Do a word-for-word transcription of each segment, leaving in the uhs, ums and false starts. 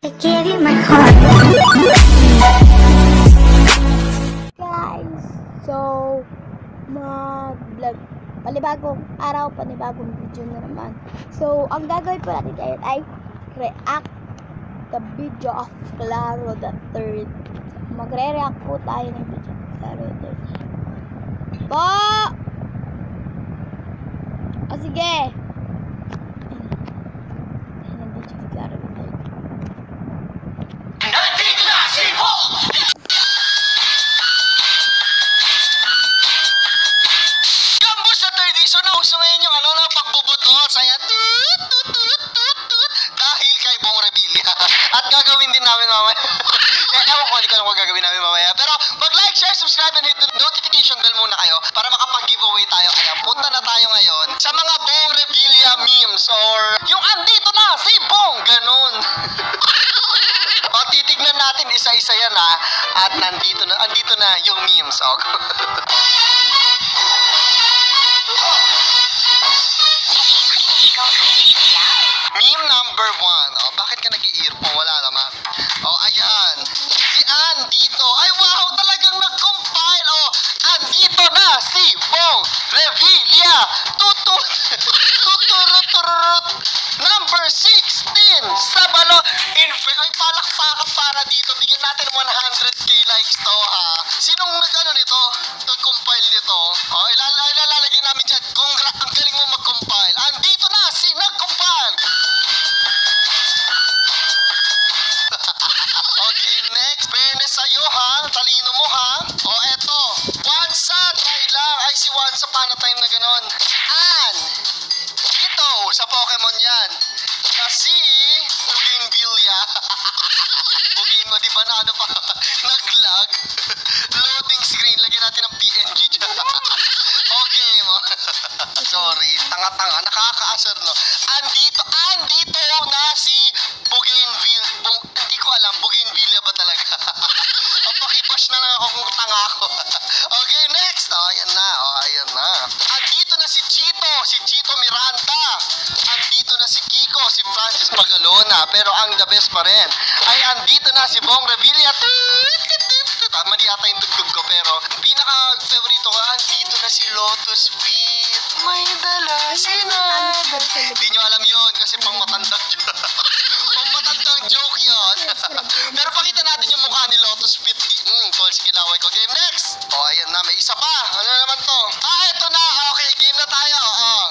I gave you my heart. Guys, so mag-vlog. Panibagong araw, panibagong video na naman. So, ang gagawin po natin ngayon ay react the video of Claro the third. Magre-react po tayo ng video of Claro the third. Po! O sige! Ayan ang video of Claro the third. So na uso ngayon yung ano na pagbubutot saya tut tut tut tut tut dahil kay Bong Revilla at gagawin din namin mamaya. Eh, ewan ko, hindi ko alam kung gagawin namin mamaya, pero mag like, share, subscribe and hit the notification bell muna kayo para makapag-giveaway tayo. Kaya punta na tayo ngayon sa mga Bong Revilla memes or yung andito na si Bong, ganun. O titignan natin isa-isa yan ha, at nandito na, andito na yung memes. O. Meme number one. Oh, bakit ka nag-i-earphone? Wala naman. Oh, ayan. Si Ann dito. Ay, wow! Talagang nag-compile. Oh, andito na si Bong Revilla. Tutut. Tuturut-turut. Number sixteen. Sa balo. In ay, palakpakan para dito. Bigyan natin one hundred K likes to, ha? Sinong nag-ano nito? Nag-compile nito? Oh, ilala ilalagay namin dyan. Congra ang galing mo mag-compile. Andito na si nag-compile. Okay, next. Fairness sa'yo, ha? Talino mo, ha? O, eto. Wansa, try lang. Ay, si Wansa, paano time na ganon? Si Ann. Ito, sa Pokemon yan. Na si Bougainvillea. Bugin mo, di ba na ano pa? Nag-lag. Loading screen. Lagyan natin ng P N G dyan. Okay mo. Sorry. Tanga-tanga. Nakaka-asar, no? Andito, andito na si Bougainvillea. Bung, hindi ko alam. Bougainvillea ba talaga? O, pakibash na lang ako kung tanga ako. Okay, next. O, ayan na. O, ayan na. Andito na si Chito. Si Chito Miranda. Andito na si Kiko. Si Francis Pagalona. Pero ang the best pa rin ay andito na si Bong Revilla. Ah, mali ata yung tugtog ko, pero ang pinaka-favorito ko, andito na si Lotus Feet. May dala si Nan. Hindi nyo alam yun kasi pang matandang joke. Pang matandang joke yun. Pero pakita natin yung mukha ni Lotus Feet. Hmm, cool, sige laway ko. Game next. O, oh, ayan na, may isa pa. Ano naman to? Ah, eto na. Okay, game na tayo. Oh.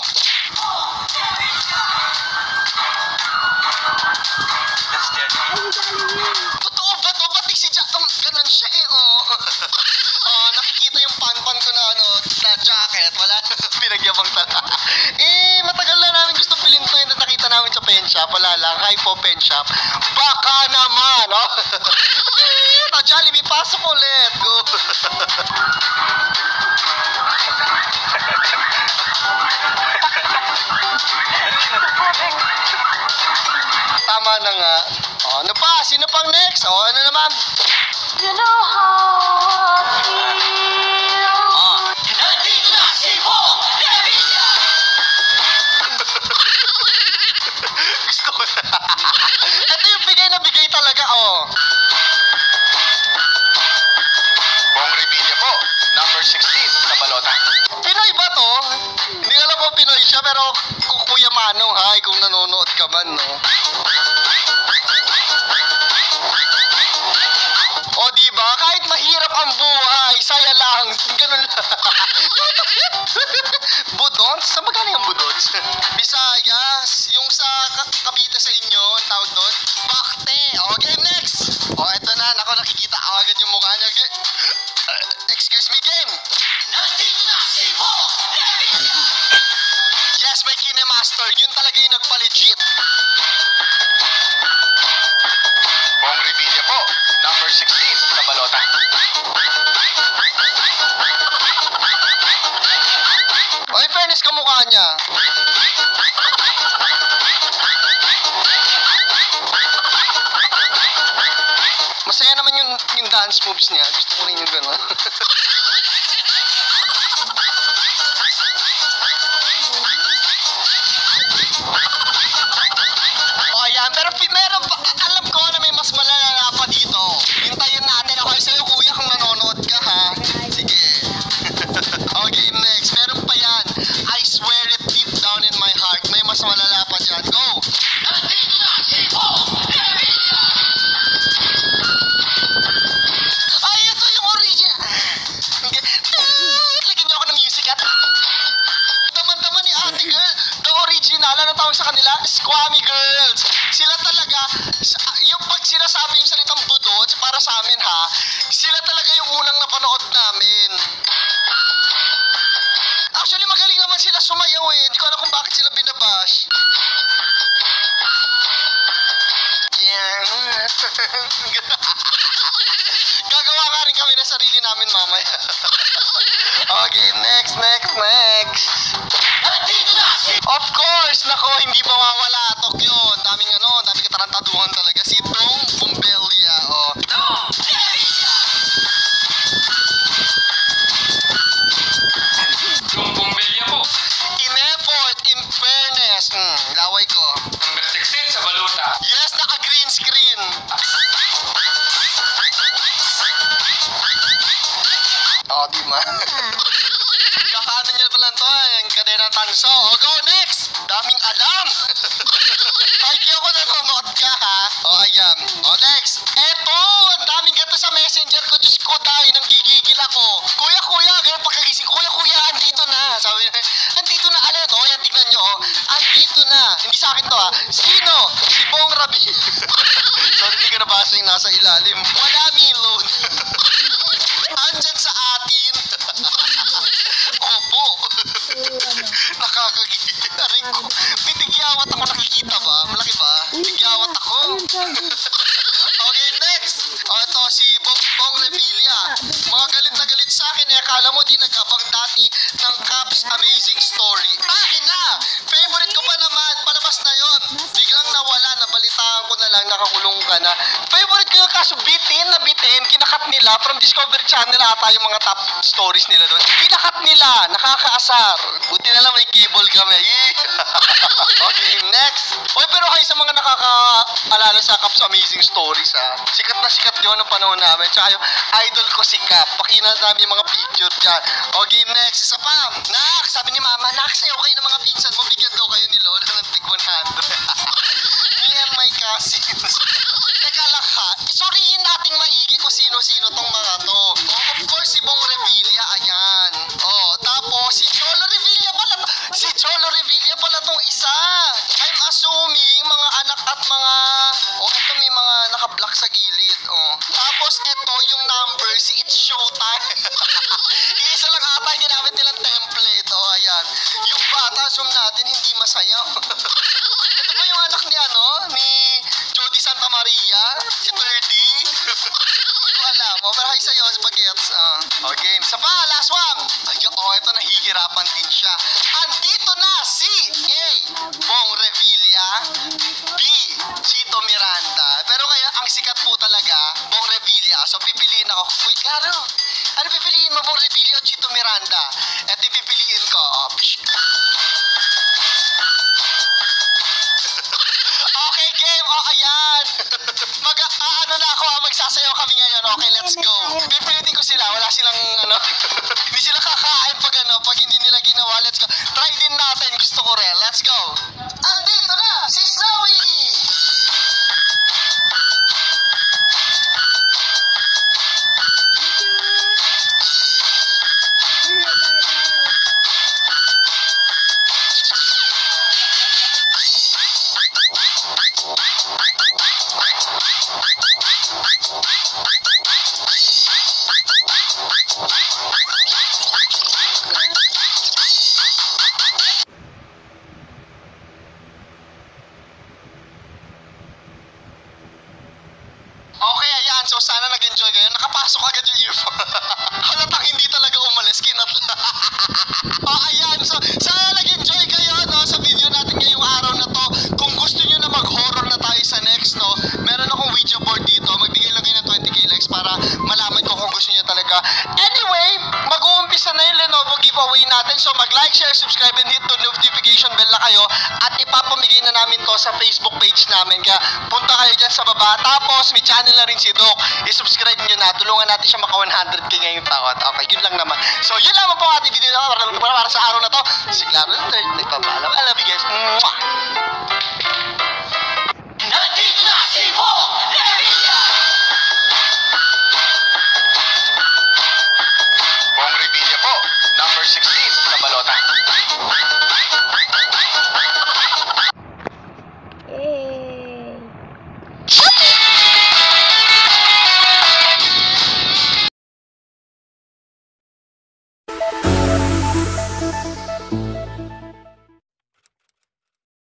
Totoo ba to? Pati si Jack, um, ganun siya eh, oh. Oh, nakikita yung pan-pan ko na, ano, na jacket. Wala, pinagyabang talaga. Eh, matagal na namin gusto bilhin to yun at nakita namin sa pen shop. Wala lang, hi po pen shop. Baka naman, oh. Na Jollibee, pasok ulit. Go. Tama na nga. O, ano pa? Sino pang next? O, ano naman? You know how I feel. Oh. Nandito na si Bong Revilla! Gusto ko na. Ito yung bigay na bigay talaga, oh. Bong Revilla po, number sixteen sa balota. Pinoy ba to? Hindi alam ko Pinoy siya, pero Kuya Manong, hi, kung nanonood ka man, no? O, diba? Kahit mahirap ang buhay, saya lang. Ganun lang. Budots? Saan ba galing ang budots? Visayas. Yung sa Cavite sa inyo, ang tawag doon. Bakte. Okay, next. O, eto na. Nako, nakikita agad yung mukha niya. Uh, excuse me, game. Nandito na si Bong Revilla. Yes, may kinemaster. Yun talaga yung nagpa-legit. Bong Revilla po, number sixteen sa balota. Oy, fairness ka mukha niya. Masaya naman yung, yung dance moves niya. Gusto ko rin yung gano'n. O, ayan. Pero meron pa, alam ko na may ha, sila talaga yung unang napanood namin. Actually, magaling naman sila sumayaw eh. Hindi ko alam kung bakit sila binabash. Yeah. Gagawa nga rin kami ng sarili namin mamaya. Okay, next, next, next. Of course, nako, hindi mawawala. Tokyo, daming ano, daming katarantaduhan talaga. Si Dong Bombelia, oh. Yung Bombelia po. In effort, in fairness, hmm, laway ko. Number sixteen sa baluta. Yes, naka-green screen. Oh, di ma. Kakaano niya pala to, yung kadena tanso. O, go, next! Daming alam! Ay, ako nanonood ka, ha? O, ayan. O, next. Eto, ang daming gato sa messenger ko. Diyos ko, dahil nang gigigil ako. Kuya, kuya, ganun pagkagising. Kuya, kuya, andito na. Sabi niya, andito na, alin? O, yan, tignan nyo, o. Andito na. Hindi sa akin to, ha? Sino? Si Bong Rabi. Sorry, hindi ka nabasa yung nasa ilalim. Wala, Milon. Andyan sa atin. Opo. Nakakagigil. Aray ko. May tigyawat ako, nakikita ba? Malaki ba? Tigyawat ako. Okay, next. O, ito si Bong, Bong Revilla. Mga galit na galit sa akin eh. Akala mo di nag-abang dati ng Caps Amazing Story. Akin na! Favorite ko pa naman. Palabas na yon. Biglang nawala. Nabalitaan ko na lang. Nakakulong ka na. Favorite ko yung kaso bitin na bitin. Kinakat nila from Discovery Channel ata yung mga top stories nila doon. Kinakat nila. Nakakaasar. Buti na lang may cable kami. Okay, next. Oy, pero kayo sa mga nakakaalala sa Caps Amazing Stories ha. Sikat na sikat yun ang panahon namin. Tsaka yung idol ko si Cap. Pakina namin yung mga picture dyan. Okay, next. Isa pa. Nak, sabi ni Mama, nak, sayo kayo ng mga pinsan mo. Bigyan daw kayo ni Lola ng tig one hundred. Me and my cousins. Teka lang ha. Isurihin nating maigi kung sino-sino tong mga to. Oh, of course, si Bong Revilla. Ayan. Oh, tapos si Cholo Revilla pala. Si Cholo Revilla pala tong isa. I'm assuming mga anak at mga... Oh, ito may mga naka-block sa gilid. Oh. Tapos ito yung number, si It's Showtime. Isa lang ata yung ginamit nilang template. Oh, ayan. Yung bata, zoom natin, hindi masayaw. Ito ba yung anak ni ano? Ni Jody Santa Maria? Si thirty? Hindi ko alam. Oh, pero kayo sa'yo, bagets. Uh, oh, game. Sa pa, last one. Ay, oh, ito nahihirapan din siya. Andito na si A. Bong Revilla. B. Chito Miranda. Pero kaya, ang sikat po talaga, Bong Revilla. So, pipiliin ako. Uy, Claro. Ano pipiliin mo, Bong Revilla o Chito Miranda? Ito yung pipiliin ko. Oh, okay, game. Oh, ayan. Mag, ah, ano na ako, ah, magsasayaw kami ngayon. Okay, let's go. Pipilitin ko sila. Wala silang, ano, hindi sila kakain pag, ano, pag hindi nila ginawa. Let's go. Try din natin. Gusto ko rin. Let's go. Andito na si Zoe. Okay, ayan. So, sana nag-enjoy kayo. Nakapasok agad yung earphone. Halatang hindi talaga umalis. Kinat oh, ayan. So, sana nag-enjoy kayo, no, sa video natin ngayong araw na to. Kung gusto nyo na mag-horror na tayo sa next, no, meron akong video board dito. Magbigay lang kayo ng twenty K likes para malaman ko kung gusto nyo talaga. Anyway, mag-uumpisa na yung Lenovo giveaway natin. So, mag-like, share, subscribe, and hit the notification bell na kayo. At ipapamigay na namin to sa Facebook page namin. Kaya, punta kayo dyan sa baba. Tapos, may channel na rin si Doc. I-subscribe nyo na. Tulungan natin siya maka one hundred K ngayong taon. Okay, yun lang naman. So, yun lang po ang ating video para, para, para sa araw na to. Si Claro, nagpapaalam. I love you guys.